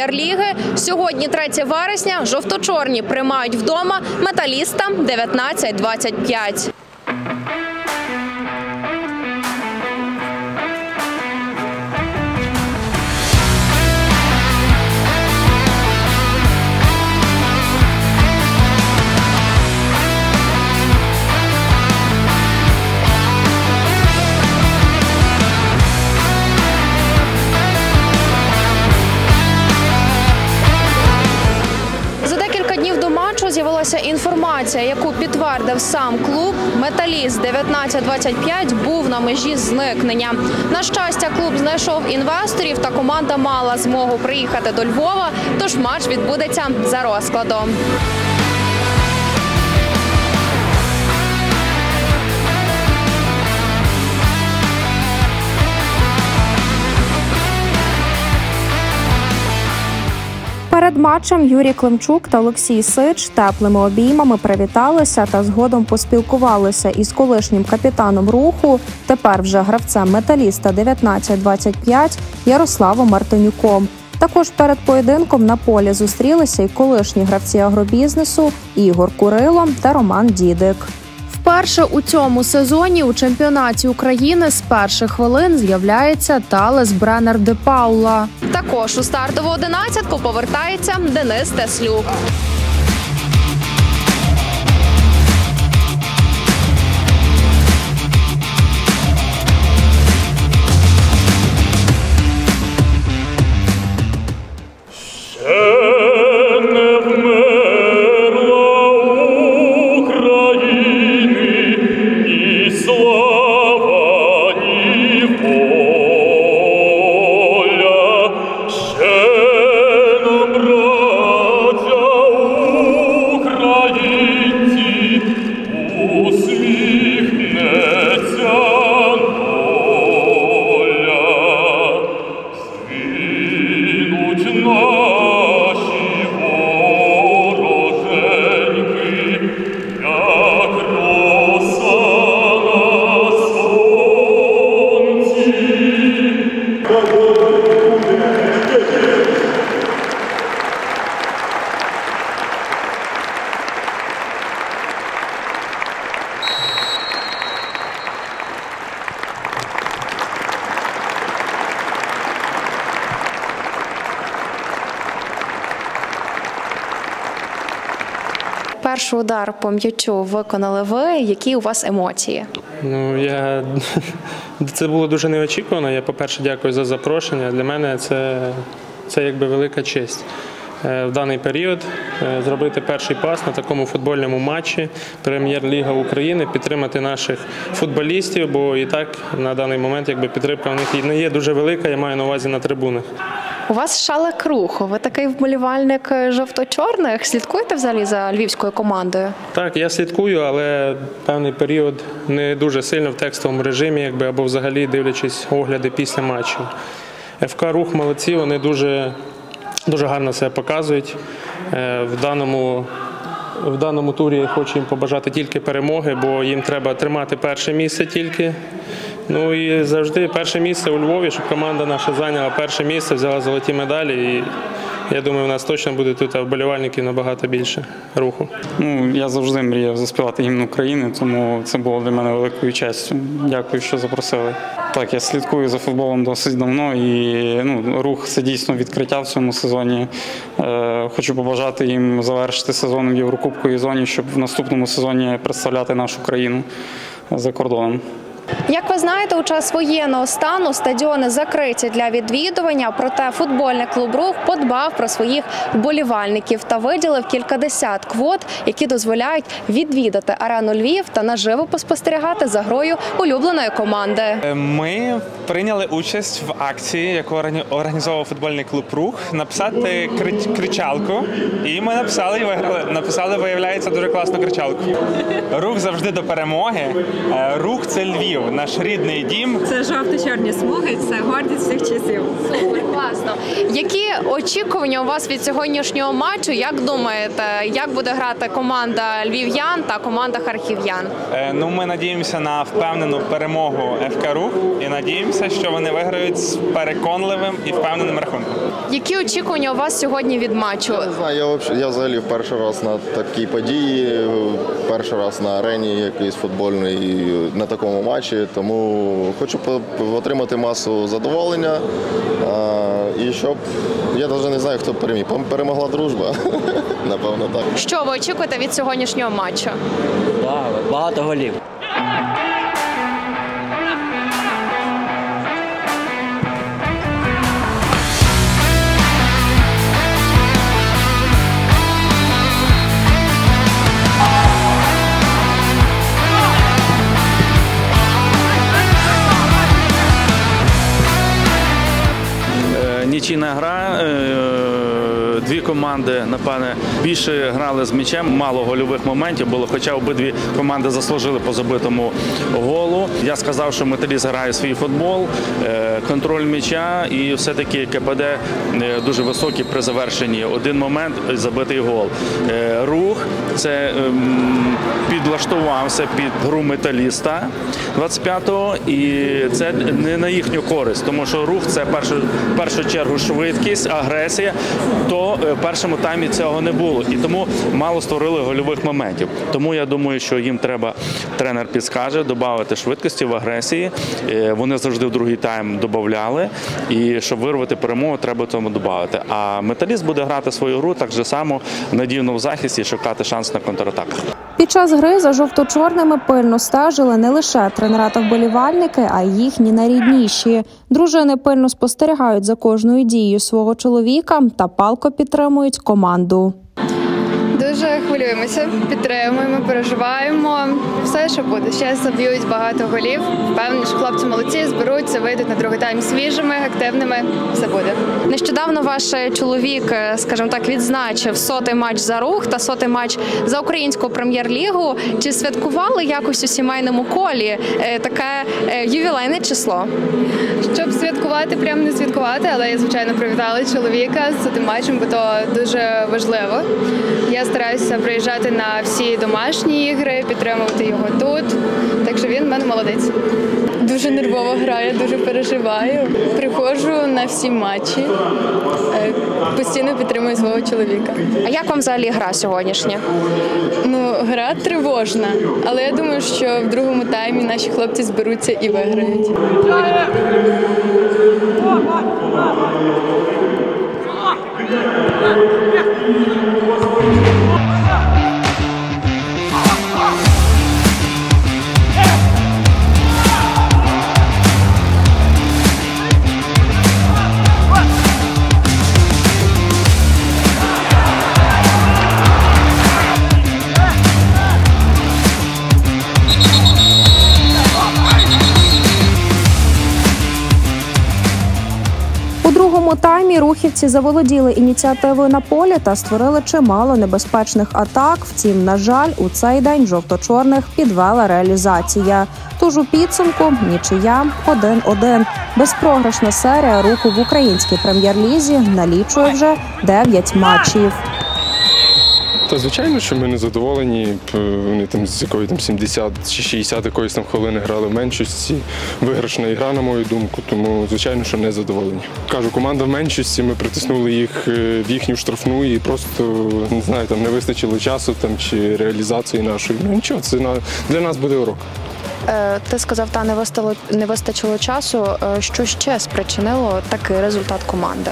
прем'єр-ліги. Сьогодні, 3 вересня, жовто-чорні приймають вдома Металіста 19-25. З'явилася інформація, яку підтвердив сам клуб. Металіст 19-25 був на межі зникнення. На щастя, клуб знайшов інвесторів та команда мала змогу приїхати до Львова, тож матч відбудеться за розкладом. Перед матчем Юрій Климчук та Олексій Сич теплими обіймами привіталися та згодом поспілкувалися із колишнім капітаном «Руху», тепер вже гравцем «Металіста» 19-25 Ярославом Мартинюком. Також перед поєдинком на полі зустрілися й колишні гравці агробізнесу Ігор Курило та Роман Дідик. Вперше у цьому сезоні у чемпіонаті України з перших хвилин з'являється Талес Бренер де Паула. Також у стартову одинадцятку повертається Денис Теслюк. Перший удар по м'ячу виконали ви. Які у вас емоції? Це було дуже неочікувано. Я, по-перше, дякую за запрошення. Для мене це якби велика честь. В даний період зробити перший пас на такому футбольному матчі Прем'єр-ліга України, підтримати наших футболістів, бо і так на даний момент якби підтримка в них не є дуже велика, я маю на увазі на трибунах. У вас Шалек Руху. Ви такий вболівальник жовто-чорних. Слідкуєте взагалі за львівською командою? Так, я слідкую, але певний період не дуже сильно в текстовому режимі, або взагалі дивлячись огляди після матчів. ФК Рух молодці, вони дуже гарно себе показують. В даному турі я хочу їм побажати тільки перемоги, бо їм треба тримати перше місце тільки. Ну і завжди перше місце у Львові, щоб команда наша зайняла перше місце, взяла золоті медалі. І я думаю, у нас точно буде тут вболівальників набагато більше Руху. Я завжди мріяв заспівати гімн України, тому це було для мене великою честю. Дякую, що запросили. Так, я слідкую за футболом досить давно і Рух – це дійсно відкриття в цьому сезоні. Хочу побажати їм завершити сезон в Єврокубковій зоні, щоб в наступному сезоні представляти нашу країну за кордоном. Як ви знаєте, у час воєнного стану стадіони закриті для відвідування, проте футбольний клуб «Рух» подбав про своїх вболівальників та виділив кількадесят квот, які дозволяють відвідати арену Львів та наживо поспостерігати за грою улюбленої команди. Ми прийняли участь в акції, яку організовував футбольний клуб «Рух», написати кричалку, і ми написали і виграли. Написали, виявляється, дуже класну кричалку. Рух завжди до перемоги. Рух – це Львів. Наш рідний дім. Це жовто-чорні смуги, це гордість всіх часів. Супер, класно. Які очікування у вас від сьогоднішнього матчу? Як думаєте, як буде грати команда львів'ян та команда харків'ян? Ми надіємося на впевнену перемогу ФК Рух і надіємося сподіваємося, що вони виграють з переконливим і впевненим рахунком. Які очікування у вас сьогодні від матчу? Не знаю, я взагалі перший раз на такій події, перший раз на арені якийсь футбольний на такому матчі, тому хочу отримати масу задоволення і щоб, я навіть не знаю, хто переміг. Перемогла дружба, напевно так. Що ви очікуєте від сьогоднішнього матчу? Багато голів. Нічийна гра, дві команди, напевне, більше грали з м'ячем, мало гольових моментів було, хоча обидві команди заслужили по забитому голу. Я сказав, що Металіст грає свій футбол, контроль м'яча і все-таки КПД дуже високий при завершенні. Один момент – забитий гол. Рух – це підлаштувався під гру Металіста 25-го, і це не на їхню користь, тому що рух – це в першу чергу швидкість, агресія, то в першому таймі цього не було. І тому мало створили гольових моментів. Тому я думаю, що їм треба, тренер підскаже, додати швидкості в агресії. Вони завжди в другий тайм додавали. І щоб вирвати перемогу, треба тому додати. А Металіст буде грати свою гру так же само надійно в захисті і шукати шанс на контратаках. Під час гри за жовто-чорними пильно стежили не лише тренера та вболівальники, а й їхні найрідніші. Дружини пильно спостерігають за кожною дією свого чоловіка та палко підтримують команду. Дуже хвилюємося, підтримуємо, переживаємо. Все, що буде. Ще заб'ють багато голів. Впевнені, що хлопці молодці, зберуться, вийдуть на другий тайм свіжими, активними. Все буде. Нещодавно ваш чоловік, скажімо так, відзначив 100-й матч за рух та 100-й матч за українську прем'єр-лігу. Чи святкували якось у сімейному колі таке ювілейне число? Щоб святкувати, прям не святкувати, але я, звичайно, привітала чоловіка з цим матчем, бо то дуже важливо. Я стараюся приїжджати на всі домашні ігри, підтримувати його тут. Так що він в мене молодець. Дуже нервово граю, дуже переживаю. Приходжу на всі матчі, постійно підтримую свого чоловіка. А як вам взагалі гра сьогоднішня? Гра тривожна, але я думаю, що в другому таймі наші хлопці зберуться і виграють. У другому таймі рухівці заволоділи ініціативою на полі та створили чимало небезпечних атак. Втім, на жаль, у цей день жовто-чорних підвела реалізація. Тож у підсумку нічия 1-1. Безпрограшна серія руху в українській прем'єр-лізі налічує вже 9 матчів. Та звичайно, що ми не задоволені. Вони там з якої 70 чи 60 якоїсь там хвилини грали в меншості. Виграшна ігра, на мою думку, тому звичайно, що не задоволені. Кажу, команда в меншості, ми притиснули їх в їхню штрафну і просто не знаю, там не вистачило часу там чи реалізації нашої. Ну нічого, це для нас буде урок. Ти сказав, не вистачило часу. Що ще спричинило такий результат команди?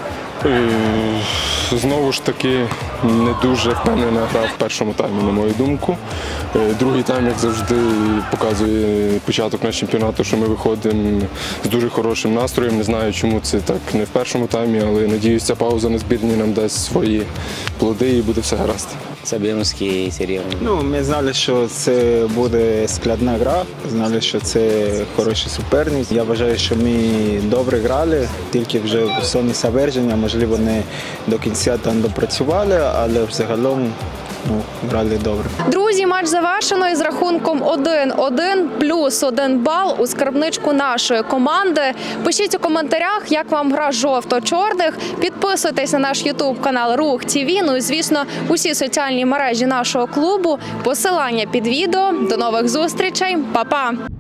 Знову ж таки, не дуже впевнена гра в першому таймі, на мою думку. Другий тайм, як завжди, показує початок нашого чемпіонату, що ми виходимо з дуже хорошим настроєм. Не знаю, чому це так не в першому таймі, але надіюсь, ця пауза на збірні нам дасть свої плоди і буде все гаразд. Забємський серйозно. Ми знали, що це буде складна гра, знали, що це хороший суперник. Я вважаю, що ми добре грали, тільки вже в зоні завершення, можливо, не до кінця там допрацювали, але взагалом грали добре. Друзі, матч завершено із рахунком 1-1 плюс 1 бал у скарбничку нашої команди. Пишіть у коментарях, як вам гра жовто-чорних. Підписуйтесь на наш YouTube-канал Рух ТВ. Ну і, звісно, усі соціальні мережі нашого клубу. Посилання під відео. До нових зустрічей. Па-па!